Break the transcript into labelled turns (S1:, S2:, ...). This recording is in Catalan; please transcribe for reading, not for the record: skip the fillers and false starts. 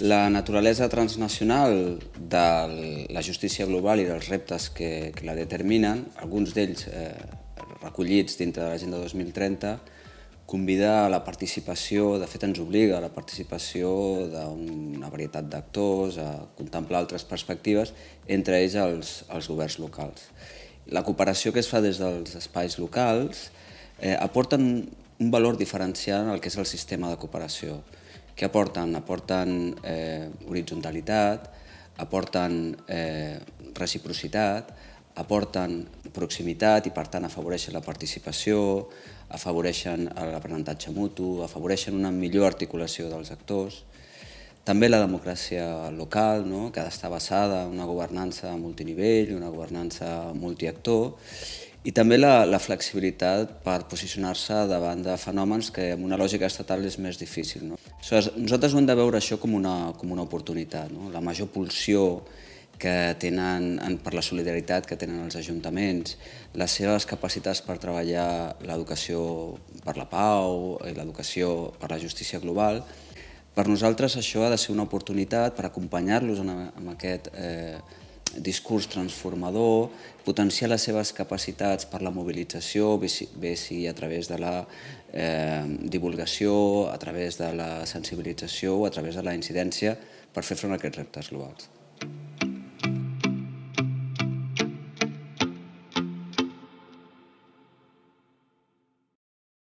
S1: La naturalesa transnacional de la justícia global i dels reptes que la determinen, alguns d'ells recollits dintre de l'Agenda 2030, convida a la participació, de fet ens obliga a la participació d'una varietat d'actors, a contemplar altres perspectives, entre ells els governs locals. La cooperació que es fa des dels espais locals aporten un valor diferencial en el que és el sistema de cooperació. Què aporten? Aporten horitzontalitat, aporten reciprocitat, aporten proximitat i per tant afavoreixen la participació, afavoreixen l'aprenentatge mutu, afavoreixen una millor articulació dels actors. També la democràcia local, que ha d'estar basada en una governança multinivell, una governança multiactor, i també la flexibilitat per posicionar-se davant de fenòmens que amb una lògica estatal és més difícil. Nosaltres ho hem de veure això com una oportunitat. La major pulsió que tenen per la solidaritat que tenen els ajuntaments, les seves capacitats per treballar l'educació per la pau i l'educació per la justícia global, per nosaltres això ha de ser una oportunitat per acompanyar-los en aquest discurs transformador, potenciar les seves capacitats per la mobilització, bé sigui a través de la divulgació, a través de la sensibilització o a través de la incidència per fer front a aquests reptes globals.